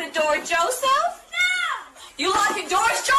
the door, Joseph? No! You lock your doors, Joseph?